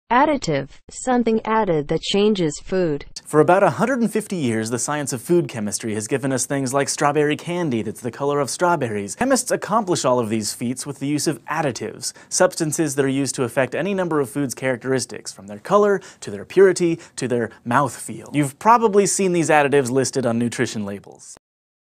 Additive, something added that changes food. For about 150 years, the science of food chemistry has given us things like strawberry candy that's the color of strawberries. Chemists accomplish all of these feats with the use of additives, substances that are used to affect any number of food's characteristics, from their color, to their purity, to their mouthfeel. You've probably seen these additives listed on nutrition labels.